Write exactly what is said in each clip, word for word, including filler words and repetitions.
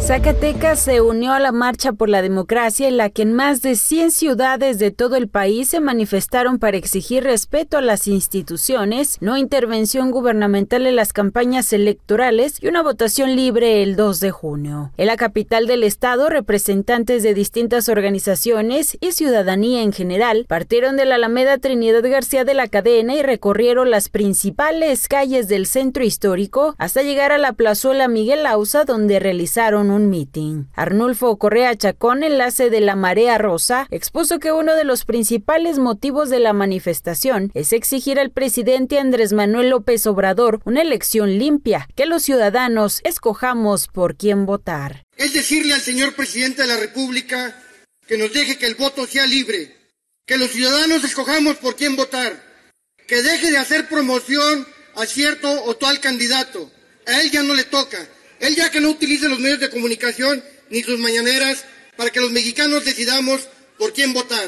Zacatecas se unió a la Marcha por la Democracia, en la que en más de cien ciudades de todo el país se manifestaron para exigir respeto a las instituciones, no intervención gubernamental en las campañas electorales y una votación libre el dos de junio. En la capital del estado, representantes de distintas organizaciones y ciudadanía en general partieron de la Alameda Trinidad García de la Cadena y recorrieron las principales calles del centro histórico hasta llegar a la plazuela Miguel Auza, donde realizaron un mitin. Arnulfo Correa Chacón, enlace de la Marea Rosa, expuso que uno de los principales motivos de la manifestación es exigir al presidente Andrés Manuel López Obrador una elección limpia, que los ciudadanos escojamos por quién votar. Es decirle al señor presidente de la República que nos deje que el voto sea libre, que los ciudadanos escojamos por quién votar, que deje de hacer promoción a cierto o tal candidato. A él ya no le toca. Él ya que no utilice los medios de comunicación ni sus mañaneras para que los mexicanos decidamos por quién votar.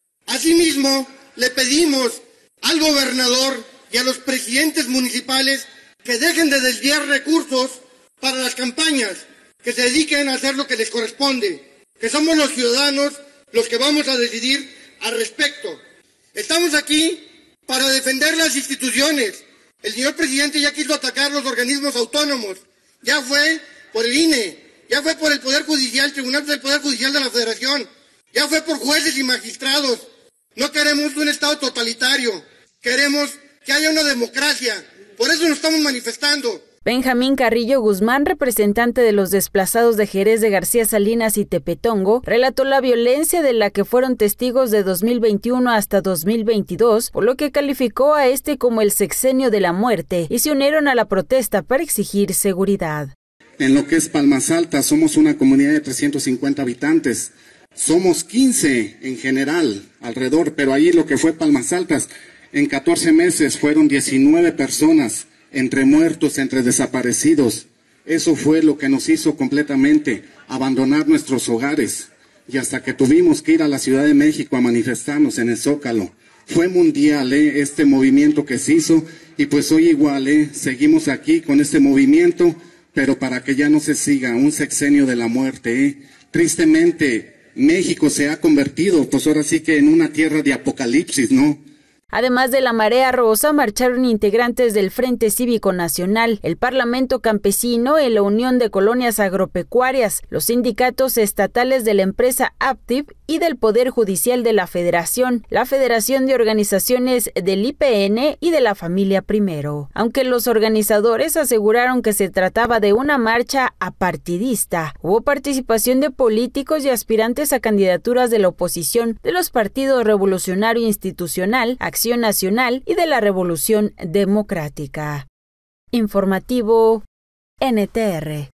Asimismo, le pedimos al gobernador y a los presidentes municipales que dejen de desviar recursos para las campañas, que se dediquen a hacer lo que les corresponde, que somos los ciudadanos los que vamos a decidir al respecto. Estamos aquí para defender las instituciones. El señor presidente ya quiso atacar los organismos autónomos. Ya fue por el I N E, ya fue por el Poder Judicial, Tribunal del Poder Judicial de la Federación, ya fue por jueces y magistrados. No queremos un Estado totalitario, queremos que haya una democracia, por eso nos estamos manifestando. Benjamín Carrillo Guzmán, representante de los desplazados de Jerez de García Salinas y Tepetongo, relató la violencia de la que fueron testigos de dos mil veintiuno hasta dos mil veintidós, por lo que calificó a este como el sexenio de la muerte, y se unieron a la protesta para exigir seguridad. En lo que es Palmas Altas, somos una comunidad de trescientos cincuenta habitantes. Somos quince en general alrededor, pero ahí lo que fue Palmas Altas, en catorce meses fueron diecinueve personas, entre muertos, entre desaparecidos. Eso fue lo que nos hizo completamente abandonar nuestros hogares. Y hasta que tuvimos que ir a la Ciudad de México a manifestarnos en el Zócalo. Fue mundial eh, este movimiento que se hizo, y pues hoy igual eh, seguimos aquí con este movimiento, pero para que ya no se siga un sexenio de la muerte. Eh. Tristemente, México se ha convertido, pues ahora sí que en una tierra de apocalipsis, ¿no? Además de la Marea Rosa, marcharon integrantes del Frente Cívico Nacional, el Parlamento Campesino y la Unión de Colonias Agropecuarias, los sindicatos estatales de la empresa Aptiv y del Poder Judicial de la Federación, la Federación de Organizaciones del I P N y de la Familia Primero. Aunque los organizadores aseguraron que se trataba de una marcha apartidista, hubo participación de políticos y aspirantes a candidaturas de la oposición, de los partidos Revolucionario Institucional, Acción Nacional y de la Revolución Democrática. Informativo N T R.